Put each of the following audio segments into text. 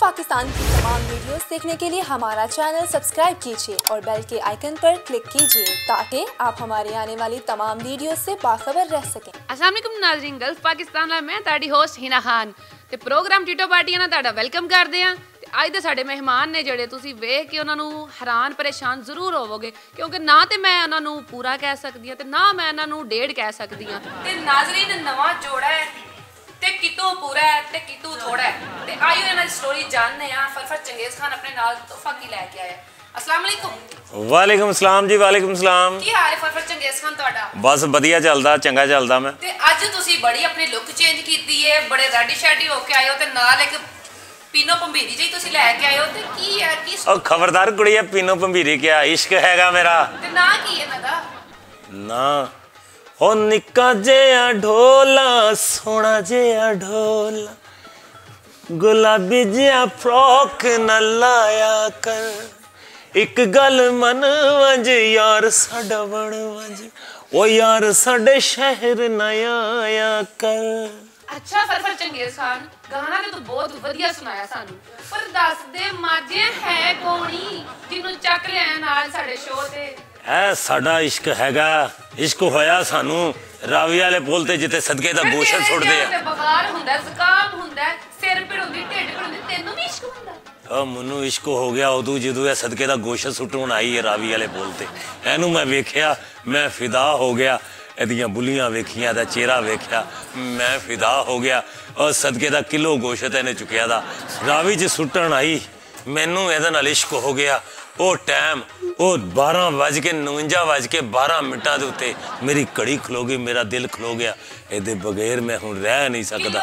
पाकिस्तान की तमाम वीडियोस देखने के लिए हमारा चैनल सब्सक्राइब कीजिए और बेल के आइकन पर क्लिक कीजिए ताकि आप हमारी आने वाली तमाम वीडियोस से बाखबर रह सकें। अस्सलाम वालेकुम नाज़रीन, गल्फ पाकिस्तान दा मैं ताड़ी होस्ट हिना खान ते प्रोग्राम टीटो पार्टी ना ताड़ा वेलकम करदे हां। ते अज दे साडे मेहमान ने जेड़े तुसीं वेख के उन्हां नूं हैरान परेशान जरूर होवोगे क्योंकि ना ते मैं उन्हां नूं पूरा कह सकदी हां ते ना मैं उन्हां नूं डेढ़ कह सकदी हां। ते नाज़रीन नवां जोड़ा है ते कितों पूरा है ते कितों थोड़ा है ते आइयो इन्हां दी स्टोरी जानने आ। फरफर चंगेज़ खान अपने नाल तोहफा की लेके आया। अस्सलाम वालेकुम। वालेकुम सलाम जी, वालेकुम सलाम। की हाल है फरफर चंगेज़ खान तुहाडा? बस वधिया चलदा, चंगा चलदा। मैं ते अज तुसी बड़ी अपनी लुक चेंज कीती है, बड़े रेडी शेडी होके आए हो ते नाल एक पीनो पंबीरी जी तुसी लेके आए हो ते की है की और खबरदार कुड़िया, पीनो पंबीरी क्या इश्क हैगा मेरा। ते ना की है ना ना हो निक्का जेहा ढोला सोना जेहा ढोला गुलाबी जेहा फ्रॉक न लाया कर एक गल मन वंज यार साडा बण वंज ओ यार साडे शहर न आया कर। अच्छा फरफर चंगेज़ खान, गाना तो बहुत वधिया सुनाया सानू, पर दस दे माजे है कोणी जिन्नू चक लिया नाल साडे शो ते? ऐ साडा इश्क हैगा, इश्क होया सानू रावी वाले पुल ते जिते सदके दा गोशत सुटदे आ। बुखार हुंदा, जुकाम हुंदा, सिर पीड़ हुंदी, ढिड पीड़ हुंदी, तैनू भी इश्क हुंदा? मनु इश्क हो गया उदू जो है सदके का गोशत सुटन आई है रावी वाले पुल ते। एनू मैं वेख्या, मैं फिदा हो गया। एदियां बुलियां वेखियां, एदा चेहरा वेख्या, मैं फिदा हो गया। और सदके का किलो गोशत इन्हें चुकया दा रावी च सुटन आई। मैनू एदे नाल इश्क हो गया। वो टाइम वो 12:59:12 के उत्ते मेरी घड़ी खलो गई, मेरा दिल खलो गया। एदे बगैर मैं हुण रह नहीं सकदा।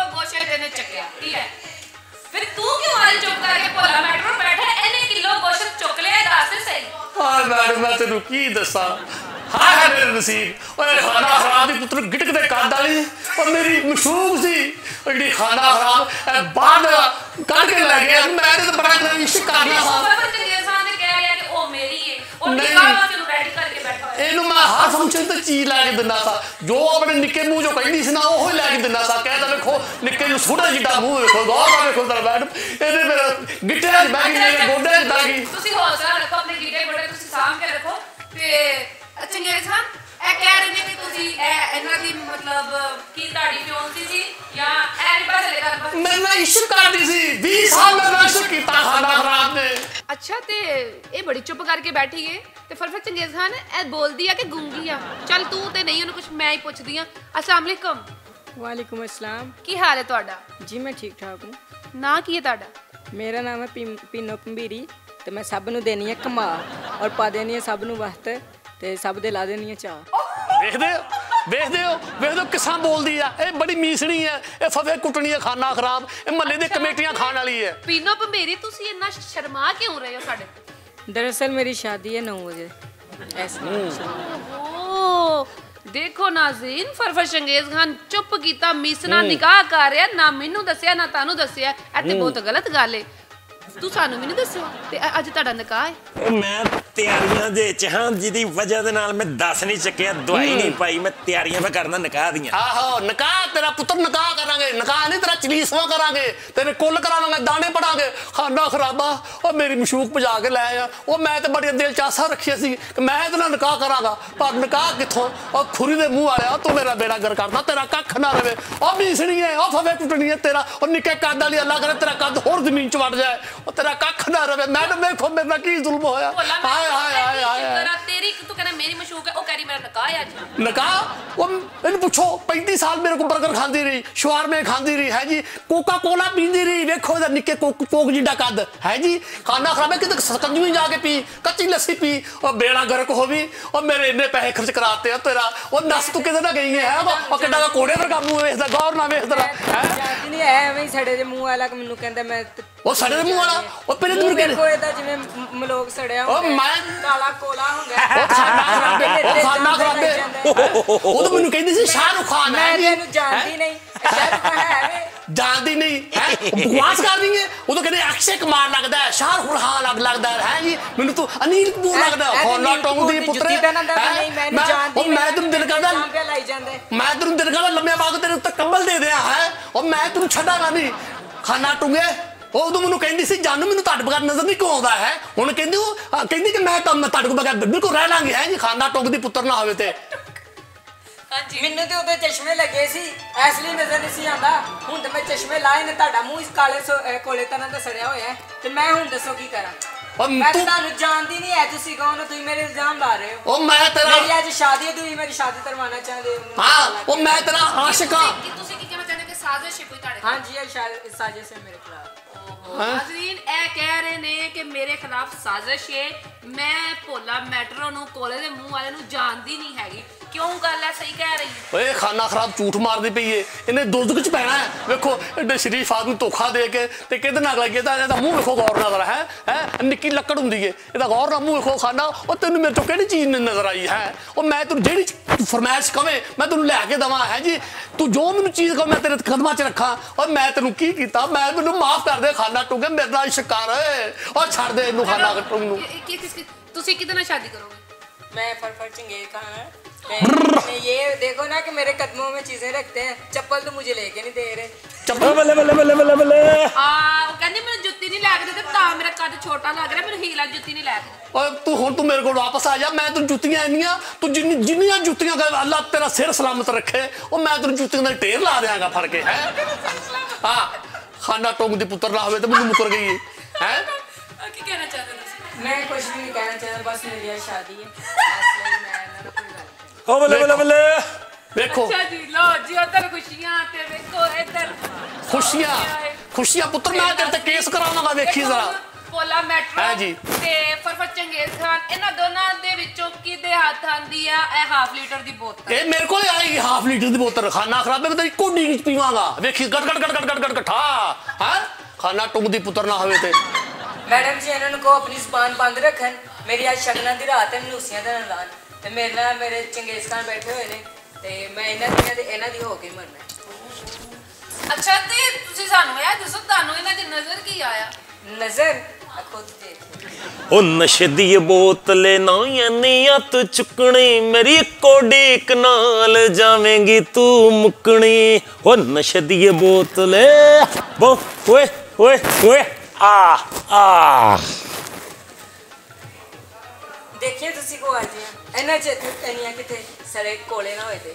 फिर तू क्यों आज चुप करके भोला मेट्रो बैठा इने किलो गोश्त चुक लिया? दस सही। हां मैडम, मैं तेनू की दसा। हाय हाय मेरे नसीब, ओए खाना खराब दी पुत्र गिटक दे काद वाली और मेरी मशूक सी ओडी खाना खराब ए बाद कट के ले गया। मैं तो बड़ा इश्क करना था। फरफर चंगेज़ खान ने कह रहा कि ओ मेरी है और निकाह वास्ते नु रेडी करके बैठा है। एनू मैं हर फंक्शन ते चीज लेके दिंदा था, जो अपने निक्के मुंह जो कहनी सी ना ओहो ही लेके दिंदा था। कहदा देखो निक्के नु थोड़ा जिड्डा मुंह देखो, गौर ना देखो जरा मैडम, एने मेरे गिट्टे च बैगी मेरे गोडे च बैगी। तुसी हौसला रखो, अपने गिट्टे गोडे तुसी साम के रखो। ते चंगेज़ खान ए कह रहे ने कि तुसी इन्हां दी मतलब की दाढ़ी प्योंती सी या ए नहीं पता चलेगा? मैं ना इश्क करदी सी 20 साल मैं इश्क कीता खाना खराब ने। अच्छा ते ये बड़ी चुप करके बैठी है ते फरफर चंगेज़ खान ए बोलदी है कि गूंगी आ? चल तू ते नहीं उन्हें कुछ मैं ही पुछदी हां। अस्सलाम वालेकुम। वालेकुम अस्सलाम। की हाल है तुहाडा? जी मैं ठीक ठाक हूँ। ना की है तुहाडा? मेरा नाम है पीनो पंबीरी ते मैं सब नूं देनी है कमा और पा देनी है सब नूं वक्त ते सब दे ला देनी है चाह। वेखदे हो किसा बोलदी है? ए बड़ी मीसणी है, ए फफे कुटनी है, खाना खराब, ए महल्ले दे कमेटियां खान वाली है। पीनो पंबीरी तुसी इतना शर्मा क्यों रहे हो साडे? दरअसल मेरी शादी है 9 बजे ऐसे। ओ देखो नाज़रीन, फरफर चंगेज़ खान चुप कीता मीसना निकाह कर रहा, ना मैनू दस्या ना तानू दस्या। ए ते बहुत गलत गल है, तू सानू भी नहीं दस्या ते अज तुहाडा निकाह है। मैं तैयारियां दे च हां जिदी वजह दे नाल मैं दस नहीं चक्या, दवाई नहीं पाई, मैं तैयारियां पे करना निकाह दियां। आहो निकाह तेरा पुत्र निकाह करांगे, निकाह नहीं तेरा चलीसवा करांगे, तेरे कुल करावांगे, दाने पड़ांगे। खाना खराबा और मेरी मशूक भजा के ले आया। ओ मैं ते बड़ी दिल च आसा रखी सी कि मैं इहदे नाल निकाह करांगा, पर निकाह कित्थों? और खुरी दे मुंह वालिया तू मेरा बेड़ा गर करदा, तेरा कख ना रवे। ओ मीसणी है, ओ फवे कुटनी है तेरा, और निक्के कद वाली अल्लाह करे तेरा कद होर जमीन च वड़ जाए, और तेरा कख ना रवे। मैडम देखो मेरे नाल की जुल्म होया। हाय हाय हाय हाय तेरी तू कहना मेरी मशूक है, ओ कह रही मेरा निकाह है आज। निकाह वो इन पूछो 35 साल मेरे को बर्गर खाती रही, शवारमे खाती रही है जी, कोका कोला पींदी रही। देखो इधर निक्के कोक जिड्डा कद है जी। खाना खराब है कि सकंजवी जाके पी, कच्ची लस्सी पी, और बेड़ा गर्क हो भी, और मेरे इन्ने पैसे खर्च कराते हैं तेरा। और दस तू किधर ना गई है? और किड्डा कोड़े वर्गा मुंह वेखदा, गौर ना वेखदा है। जाती नहीं है एवें सड़े दे मुंह वाला कि मैनू कहंदा मैं ਉਹ ਸਾਡੇ ਦੇ ਮੂੰਹ ਵਾਲਾ ਉਹ ਪਹਿਲੇ ਦੂਰ ਕੇ ਦੇਖੋ ਇਹਦਾ ਜਿਵੇਂ ਮਲੋਕ ਸੜਿਆ ਉਹ ਮੈਂ ਕਾਲਾ ਕੋਲਾ ਹੁੰਦਾ ਉਹ ਖਾਣਾ ਖਰਾਬੇ ਉਹ ਖਾਣਾ ਖਰਾਬੇ ਉਹ ਤਾਂ ਮੈਨੂੰ ਕਹਿੰਦੀ ਸੀ ਸ਼ਾਹਰੁਖ ਖਾਨ ਹੈ ਮੈਂ ਇਹਨੂੰ ਜਾਣਦੀ ਨਹੀਂ ਸ਼ਾਹਰੁਖ ਹੈ ਵੇ जानती नहीं है, बकवास कर रही है। वो तो कहते अक्षय कुमार लगता है, शाहरुख खान लगता है जी, मैंने तो अनिल कपूर लगता है। खाना टोंगदी पुत्र मैं तुम दिल करदा मैं तुम दिल करदा लम्बे बाग तेरे उत्ते कंबल दे दिया है और मैं तुम छड़ागा नहीं। खाना टूंगे ਉਦੋਂ ਮੈਨੂੰ ਕਹਿੰਦੀ ਸੀ ਜਾਨੂ ਮੈਨੂੰ ਤੁਹਾਡੇ ਬਗੈਰ ਨਜ਼ਰ ਨਹੀਂ ਕਿਉਂ ਆਉਂਦਾ ਹੈ ਹੁਣ ਕਹਿੰਦੀ ਕਿ ਮੈਂ ਤੁਹਾਡੇ ਕੋਲ ਬਗੈਰ ਬਿਲਕੁਲ ਰਹਿ ਲਾਂਗੀ ਹੈ ਜੀ ਖਾਨਾ ਟੁੱਕ ਦੀ ਪੁੱਤਰ ਨਾ ਹੋਵੇ ਤੇ ਮੈਨੂੰ ਤੇ ਉਹਦੇ ਚਸ਼ਮੇ ਲੱਗੇ ਸੀ ਇਸ ਲਈ ਨਜ਼ਰ ਨਹੀਂ ਸੀ ਆਉਂਦਾ ਹੁਣ ਤੇ ਮੈਂ ਚਸ਼ਮੇ ਲਾਏ ਨੇ ਤੁਹਾਡਾ ਮੂੰਹ ਇਸ ਕਾਲੇ ਕੋਲੇ ਤਰ੍ਹਾਂ ਦਾ ਸੜਿਆ ਹੋਇਆ ਤੇ ਮੈਂ ਹੁਣ ਦੱਸੋ ਕੀ ਕਰਾਂ ਮੈਂ ਤੁਹਾਨੂੰ ਜਾਣਦੀ ਨਹੀਂ ਹੈ ਤੁਸੀਂ ਕੌਣ ਹੋ ਤੁਸੀਂ ਮੇਰੇ ਇਲਜ਼ਾਮ ਲਾ ਰਹੇ ਹੋ ਉਹ ਮੈਂ ਤੇਰਾ ਮੇਰੀ ਅੱਜ ਸ਼ਾਦੀ ਹੈ ਤੁਸੀਂ ਮੇਰੀ ਸ਼ਾਦੀ ਕਰਵਾਉਣਾ ਚਾਹੁੰਦੇ ਹੋ ਹਾਂ ਉਹ ਮੈਂ ਤੇਰਾ ਆਸ਼ਿਕ ਹਾਂ ਤੁਸੀਂ ਕੀ ਕਹਿਣਾ ਚਾਹੁੰਦੇ ਕਿ ਸਾਜ਼ਿਸ਼ ਹੈ ਕੋਈ ਤੁਹਾਡੇ ਹਾਂਜੀ ਇਹ ਸਾਜ਼ਿਸ਼ ਹੈ ਮੇਰੇ ਖਿਲਾਫ ਨਾਜ਼ਰੀਨ ਇਹ ਕਹਿ ਰਹੇ ਨੇ ਕਿ ਮੇਰੇ ਖਿਲਾਫ ਸਾਜ਼ਿਸ਼ ਹੈ ਮੈਂ ਭੋਲਾ ਮੈਟਰੋ ਨੂੰ ਕੋਲੇ ਦੇ ਮੂੰਹ ਵਾਲੇ ਨੂੰ ਜਾਣਦੀ ਨਹੀਂ ਹੈਗੀ ਕਿਉਂ ਗੱਲ ਹੈ ਸਹੀ ਕਹਿ ਰਹੀ ਹੈ ਓਏ ਖਾਨਾ ਖਰਾਬ ਝੂਠ ਮਾਰਦੀ ਪਈ ਏ ਇਹਨੇ ਦੁੱਧ ਚ ਪੈਣਾ ਹੈ ਵੇਖੋ ਐਡੇ ਸ਼ਰੀਫ ਆਦਮੀ ਧੋਖਾ ਦੇ ਕੇ ਤੇ ਕਿਹਦੇ ਨਾਲ ਲੱਗੇ ਤਾਂ ਇਹਦਾ ਮੂੰਹ ਵੇਖੋ ਗੌਰ ਨਾਲ ਹੈ ਨਿੱਕੀ ਲੱਕੜ ਹੁੰਦੀ ਏ ਇਹਦਾ ਗੌਰ ਨਾਲ ਮੂੰਹ ਵੇਖੋ ਖਾਨਾ ਉਹ ਤੈਨੂੰ ਮੇਰੇ ਤੋਂ ਕਿਹੜੀ ਚੀਜ਼ ਨਜ਼ਰ ਆਈ ਹੈ ਉਹ ਮੈਂ ਤੈਨੂੰ ਜਿਹੜੀ ਫਰਮਾਇਸ਼ ਕਵੇਂ ਮੈਂ ਤੈਨੂੰ ਲੈ ਕੇ ਦਵਾਂ ਹੈ ਜੀ ਤੂੰ ਜੋ ਮੈਨੂੰ ਚੀਜ਼ ਕਹੋ ਮੈਂ ਤੇਰੇ ਕਦਮਾਂ 'ਚ ਰੱਖਾਂ ਔਰ ਮੈਂ ਤੈਨੂੰ ਕੀ ਕੀਤਾ ਮੈਂ ਮੈਨੂੰ ਮਾਫ ਕਰ ਦੇ ਖਾਨਾ ਟੁੱਕੇ ਮੇਰੇ ਨਾਲ ਸ਼ਿਕਾਰ ਔਰ ਛੱਡ ਦੇ ਇਹਨੂੰ ਖਾਨਾ ਟੁੱਕ ਨੂੰ ਤੁਸੀਂ ਕਿਹਦੇ ਨਾਲ ਸ਼ਾਦੀ ਕਰੋਗੇ मैं फरफर चंगेज खान ये देखो ना कि मेरे कदमों में चीजें रखते हैं चप्पल तो मुझे लेके नहीं दे रहे ਚੱਪਲ ਬੱਲੇ ਬੱਲੇ ਬੱਲੇ ਬੱਲੇ ਬੱਲੇ ਉਹ ਕਹਿੰਦੀ ਮੈਨੂੰ ਜੁੱਤੀ ਨਹੀਂ ਲੈ ਕੇ ਦਿੱਤੇ ਤਾਂ ਮੇਰਾ ਕੱਦ ਛੋਟਾ ਲੱਗ ਰਿਹਾ ਮੈਨੂੰ ਹੀਲ ਵਾਲੀ ਜੁੱਤੀ ਨਹੀਂ ਲੈ ਕੇ ਓਏ ਤੂੰ ਮੇਰੇ ਕੋਲ ਵਾਪਸ ਆ ਜਾ ਮੈਂ ਤੈਨੂੰ ਜੁੱਤੀਆਂ ਇੰਨੀਆਂ ਤੂੰ ਜਿੰਨੀਆਂ ਜੁੱਤੀਆਂ ਅੱਲਾ ਤੇਰਾ ਸਿਰ ਸਲਾਮਤ ਰੱਖੇ ਉਹ ਮੈਂ ਤੈਨੂੰ ਜੁੱਤੀਆਂ ਦਾ ਢੇਰ ਲਾ ਦਿਆਂਗਾ ਫੜ ਕੇ ਹੈ ਹਾਂ ਖਾਨਾ ਟੋਂਗ ਦੀ ਪੁੱਤਰ ਨਾ ਹੋਵੇ ਤੇ ਮੈਨੂੰ ਮੁਕਰ ਗਈ ਹੈ ਕੀ ਕਹਿਣਾ ਚਾਹੁੰਦੇ ਤੁਸੀਂ मैं कुछ भी नहीं कहना चाहता बस मेरी आज शादी है इसलिए मैं ना कोई बात ਓ ਬੱਲੇ ਬੱਲੇ ਬੱਲੇ ਵੇਖੋ ਅੱਛਾ ਜੀ ਲੋ ਜੀ ਉਧਰ ਖੁਸ਼ੀਆਂ ਤੇ ਵੇਖੋ ਇੱਧਰ ਖੁਸ਼ੀਆਂ ਪੁੱਤਰ ਮੈਂ ਤੇਰੇ ਤੇ ਕੇਸ ਕਰਾਵਾਂਗਾ ਵੇਖੀ ਜ਼ਰਾ ਭੋਲਾ ਮੈਟਰੋ ਹਾਂ ਜੀ ਤੇ ਫਰਫਰ ਚੰਗੇਜ਼ ਖਾਨ ਇਹਨਾਂ ਦੋਨਾਂ ਦੇ ਵਿੱਚੋਂ ਕਿਹਦੇ ਹੱਥ ਆਂਦੀ ਆ ਇਹ ਹਾਫ ਲੀਟਰ ਦੀ ਬੋਤਲ ਇਹ ਮੇਰੇ ਕੋਲ ਆਏਗੀ ਹਾਫ ਲੀਟਰ ਦੀ ਬੋਤਲ ਖਾਨਾ ਖਰਾਬ ਮੈਂ ਤੇਰੀ ਕੋਡੀ ਵਿੱਚ ਪੀਵਾਂਗਾ ਵੇਖੀ ਗੜ ਗੜ ਗੜ ਗੜ ਗੜ ਠਾ ਹਾਂ ਖਾਨਾ ਟੁੰਗ ਦੀ ਪੁੱਤਰ ਨਾ ਹੋਵੇ ਤੇ मैडम जी इन्होंने को अपनी जुबान बंद रखन मेरी आज शगना दी रात है मनूसियां दा नाल ते मेरे नाल मेरे चंगेज खान बैठे हुए ने ते मैं इन्हां दी हो के मरना ਅੱਛਾ ਤੇ ਤੁਸੀਂ ਸਾਨੂੰ ਇਹ ਦੱਸੋ ਤੁਹਾਨੂੰ ਇਹਨਾਂ ਦੀ ਨਜ਼ਰ ਕੀ ਆਇਆ नजर खुद देख ਉਹ ਨਸ਼ੇ ਦੀ ਬੋਤਲੇ ਨਾ ਯਾਨੀਆਂ ਤੂੰ ਚੁੱਕਣੀ ਮੇਰੀ ਕੋਡੀਕ ਨਾਲ ਜਾਵੇਂਗੀ ਤੂੰ ਮੁੱਕਣੀ ਉਹ ਨਸ਼ੇ ਦੀ ਬੋਤਲੇ ਬੋ ਓਏ ਓਏ ਓਏ ਆ देखिए तुसी को आ जिया इन्हां च तनिया किथे सड़े कोले ना होए ते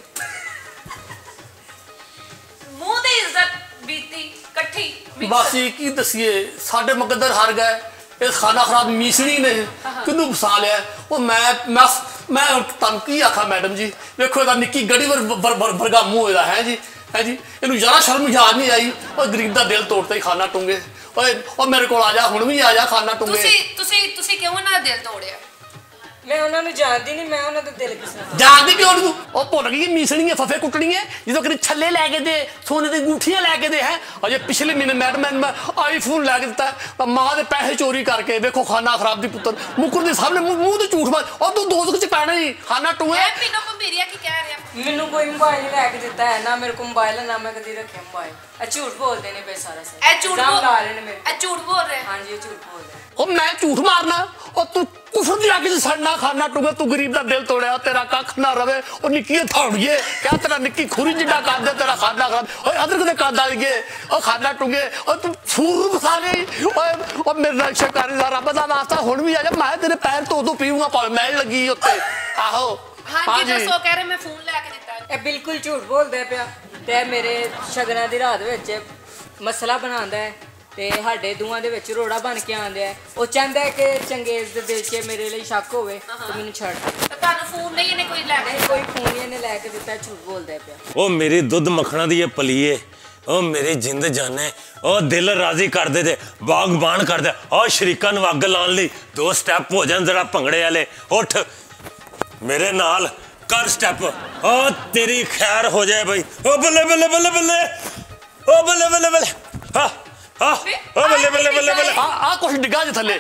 ਮੂੰਹ ਦੀ ਇੱਜ਼ਤ ਬੀਤੀ ਇਕੱਠੀ ਬਸ ਇਹ ਕੀ ਦਸੀਏ ਸਾਡੇ ਮੁਕੱਦਰ ਹਾਰ ਗਏ ਇਸ ਖਾਨਾ ਖਰਾਬ ਮੀਸਣੀ ਨੇ ਕਿੰਨੂੰ ਫਸਾ ਲਿਆ ਉਹ ਮੈਂ ਤੁਹਾਨੂੰ ਕੀ ਆਖਾਂ ਮੈਡਮ ਜੀ ਵੇਖੋ ਇਹਦਾ ਨਿੱਕੀ ਗੜੀ ਵਰਗਾ ਮੂੰਹ ਇਹਦਾ ਹੈ ਜੀ ਇਹਨੂੰ ਜ਼ਰਾ ਸ਼ਰਮ ਯਾਦ ਨਹੀਂ ਆਈ ਉਹ ਗਰੀਬ ਦਾ ਦਿਲ ਤੋੜਤਾ ਹੀ ਖਾਨਾ ਟੁੰਗੇ ਓਏ ਉਹ ਮੇਰੇ ਕੋਲ ਆ ਜਾ ਹੁਣ ਵੀ ਆ ਜਾ ਖਾਨਾ ਟੁੰਗੇ ਤੁਸੀਂ ਕਿਉਂ ਇਹਨਾਂ ਦਾ ਦਿਲ ਤੋੜਿਆ मैं उन्होंने जानती नहीं मैं उन्होंने दिल किस जानती क्यों नहीं तू भुल गई मीसनी है फफे कुटनी है जो कभी छले लैके दे सोने दी अंगूठियां लैके दे है अजे पिछले महीने मैडम मैं आईफोन लैके दिता मां दे पैसे चोरी करके देखो खाना खराब दी पुत्र मुकर दे सामने मुंह ते झूठ मार और तू दोस्त च पैना ही खाना टूए मैं पिनो पंबीरिया की कह रहा मैनू कोई मोबाइल नहीं लैके दिता है ना मेरे को मोबाइल है ना मैं कभी रखे मोबाइल झूठ बोलते ने बे सारा सर ए झूठ बोल रहे हां जी झूठ बोल रहे ओ मैं झूठ मारना और तू कुफर दी आगे सड़ना खाना टूगे तू गरीब दा दिल तोड़या तेरा कख ना रवे और निक्की थौड़िए क्या तेरा निक्की खुरी जिड्डा कर दे तेरा खाना खराब ओए अदर कदे कर दालिए ओ खाना टूगे और तू फूर फसा गई ओए ओ मेरे नाल शिकारी दा रब दा वास्ता हुन भी आ जा मैं तेरे पैर तो पीऊंगा पावे मैल लगी उत्ते आहो हां जी दसो कह रहे मैं फोन लेके दिता ए बिल्कुल झूठ बोलदे पिया ते मेरे शगना दी रात विच मसला बनांदा है ਤੇ ਸਾਡੇ ਦੋਵਾਂ ਦੇ ਵਿੱਚ ਰੋੜਾ ਬਣ ਕੇ ਆਂਦਿਆ ਉਹ ਚਾਹੁੰਦਾ ਹੈ ਕਿ ਚੰਗੇਜ਼ ਦੇ ਦਿਲ 'ਚ ਮੇਰੇ ਲਈ ਸ਼ੱਕ ਹੋਵੇ ਤੇ ਮੈਨੂੰ ਛੱਡ ਤੁਹਾਨੂੰ ਫੋਨ ਨਹੀਂ ਇਹਨੇ ਕੋਈ ਲੈ ਕੇ ਕੋਈ ਫੋਨ ਨਹੀਂ ਇਹਨੇ ਲੈ ਕੇ ਦਿੱਤਾ ਝੂਠ ਬੋਲਦਾ ਪਿਆ ਉਹ ਮੇਰੀ ਦੁੱਧ ਮੱਖਣਾ ਦੀ ਇਹ ਪਲੀਏ ਉਹ ਮੇਰੀ ਜਿੰਦ ਜਾਨੇ ਉਹ ਦਿਲ ਰਾਜ਼ੀ ਕਰਦੇ ਤੇ ਬਾਗਬਾਨ ਕਰਦੇ ਉਹ ਸ਼ਰੀਕਾਂ ਨੂੰ ਅੱਗ ਲਾਉਣ ਲਈ ਦੋ ਸਟੈਪ ਹੋ ਜਾਣ ਜਰਾ ਭੰਗੜੇ ਵਾਲੇ ਉੱਠ ਮੇਰੇ ਨਾਲ ਕਰ ਸਟੈਪ ਉਹ ਤੇਰੀ ਖੈਰ ਹੋ ਜਾਏ ਬਈ ਉਹ ਬੱਲੇ ਬੱਲੇ ਬੱਲੇ ਬੱਲੇ ਉਹ ਬੱਲੇ ਬੱਲੇ ਬੱਲੇ ਹਾਂ ਬੱਲੇ ਬੱਲੇ ਬੱਲੇ ਬੱਲੇ ਆ ਕੁਛ ਡਿੱਗਾ ਜੇ ਥੱਲੇ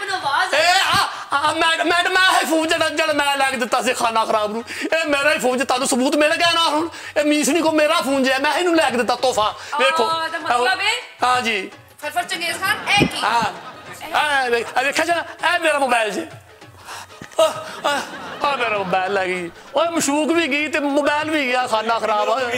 ਮੈਡਮ ਆ ਫੋਨ ਜਿਹੜਾ ਮੈਂ ਲੈ ਕੇ ਦਿੱਤਾ ਸੀ ਖਾਨਾ ਖਰਾਬ ਨੂੰ ਇਹ ਮੇਰਾ ਹੀ ਫੋਨ ਤੁਹਾਨੂੰ ਸਬੂਤ ਮਿਲ ਗਿਆ ਨਾ ਹੁਣ ਇਹ ਮੀਸਣੀ ਕੋ ਮੇਰਾ ਫੋਨ ਜੇ ਮੈਂ ਇਹਨੂੰ ਲੈ ਕੇ ਦਿੱਤਾ ਤੋਹਫਾ ਵੇਖੋ ਮਤਲਬ ਹੈ ਹਾਂ ਜੀ ਫਰਫਰ ਚੰਗੇਜ਼ ਖਾਨ ਇਹ ਕੀ ਹਾਂ ਵੇਖਿਆ ਜਰਾ ਇਹ ਮੇਰਾ ਮੋਬਾਈਲ ਜੀ ਆ ਮੇਰਾ ਮੋਬਾਈਲ ਲੈ ਗਈ ਓਏ ਮਸ਼ੂਕ ਵੀ ਗਈ ਤੇ ਮੋਬਾਈਲ ਵੀ ਗਿਆ ਖਾਨਾ ਖਰਾਬ ਹੋਇਆ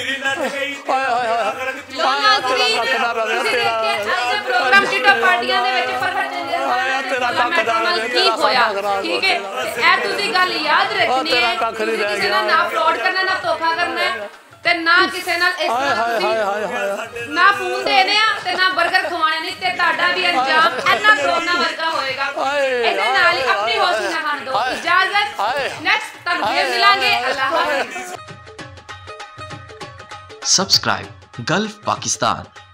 ਪ੍ਰੋਗਰਾਮ ਟਿਟੋ ਪਾਰਟੀਆਂ ਦੇ ਵਿੱਚ ਫਰਕ ਤੇਰਾ ਕੱਖ ਦਾ ਕੀ ਹੋਇਆ ਠੀਕ ਹੈ ਇਹ ਤੁਸੀਂ ਗੱਲ ਯਾਦ ਰੱਖਣੀ ਹੈ ਕਿਸੇ ਨਾਲ ਨਾ ਫਰਾਡ ਕਰਨਾ ਨਾ ਧੋਖਾ ਕਰਨਾ ਤੇ ਨਾ ਕਿਸੇ ਨਾਲ ਇਸ ਤਰ੍ਹਾਂ ਨਾ ਫੋਨ ਦੇਣੇ ਆ ਤੇ ਨਾ 버ਗਰ ਖਵਾਣੇ ਨਹੀਂ ਤੇ ਤੁਹਾਡਾ ਵੀ ਅੰਜਾਮ ਇੰਨਾ ਦੋਨਾ ਵਰਗਾ ਹੋਏਗਾ ਇਹਦੇ ਨਾਲ ਹੀ ਆਪਣੀ ਹੋਸ਼ ਨਾ ਖਾਣ ਦਿਓ ਇਜਾਜ਼ਤ ਨੈਕਸਟ ਤੁਹਾਨੂੰ ਫੇਰ ਮਿਲਾਂਗੇ ਅੱਲਾਹ ਹਾਫਿਜ਼ सब्सक्राइब गल्फ पाकिस्तान।